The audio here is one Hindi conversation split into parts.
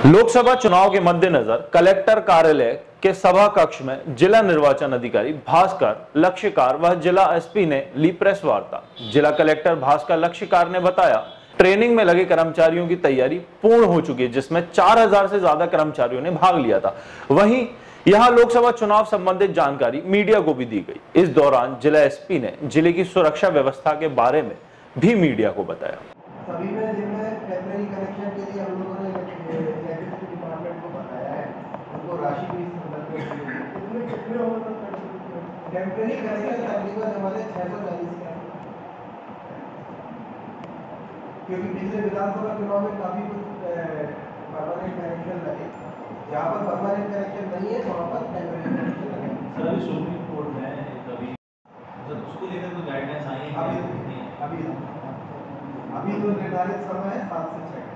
लोकसभा चुनाव के मद्देनजर कलेक्टर कार्यालय के सभा कक्ष में जिला निर्वाचन अधिकारी भास्कर लक्ष्यकार व जिला एसपी ने ली प्रेस वार्ता। जिला कलेक्टर भास्कर लक्ष्यकार ने बताया, ट्रेनिंग में लगे कर्मचारियों की तैयारी पूर्ण हो चुकी है, जिसमें 4000 से ज्यादा कर्मचारियों ने भाग लिया था। वहीं यहां लोकसभा चुनाव संबंधित जानकारी मीडिया को भी दी गई। इस दौरान जिला एसपी ने जिले की सुरक्षा व्यवस्था के बारे में भी मीडिया को बताया। सभी में जिनमें टेम्परेरी कनेक्शन के लिए हम लोगों ने इलेक्ट्रिसिटी डिपार्टमेंट को बताया है, उनको राशि भी इस संदर्भ में कितने टेम्परेरी कनेक्शन तकरीबन हमारे 640 के, क्योंकि पिछले विधानसभा चुनाव में काफी कुछ परमानेंट कनेक्शन लगे। जहाँ पर परमानेंट कनेक्शन नहीं है वहाँ पर टेम्परेरी कनेक्शन लगे। सर अभी सुप्रीम कोर्ट में कभी उसको लेकर कोई गाइडलाइंस आई है? अभी तो निर्धारित समय है 7 से 6।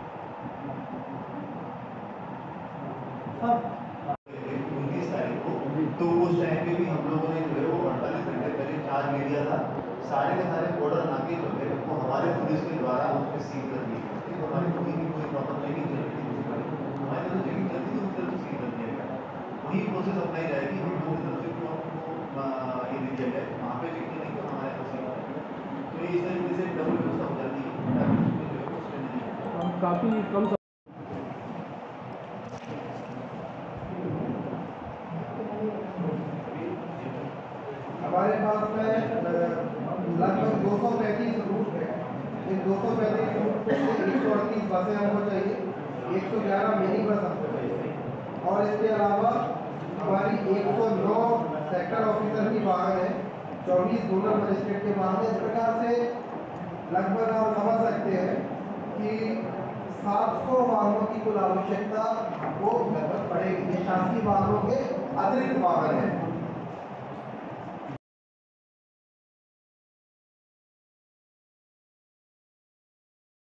19 तारीख को तो उस टाइम पे भी हम लोगों ने जो है वो 48 घंटे पहले चार्ज ले लिया था। सारे के सारे बॉर्डर नाके जो है वो हमारे पुलिस के द्वारा उसमें सील कर दिए गए। तो हमारी कोई प्रॉपर चेकिंग चल रही थी, हमारी तो चेकिंग चलती तो उस तरफ सील कर दिया गया। वही प्रोसेस अपनाई जाएगी। हम लोगों की तरफ से जो ये दे दिया जाए वहाँ पे चेकिंग नहीं तो हमारे यहाँ सील कर दिया। तो इस तरीके से डबल व्यवस्था हो जाती है। काफी कम हमारे पास में लगभग 235 रूट है। इन 235 रूट पे 138 बसें हमको चाहिए, 111 मिनी बस हमको चाहिए, और इसके अलावा हमारी 109 सेक्टर ऑफिसर की वाहन है, 24 जोनल मजिस्ट्रेट के वाहन है। इस प्रकार से लगभग आप समझ सकते हैं कि 700 वाहनों की कुल आवश्यकता हमको लगभग पड़ेगी। ये शासकीय वाहनों के अतिरिक्त वाहन है।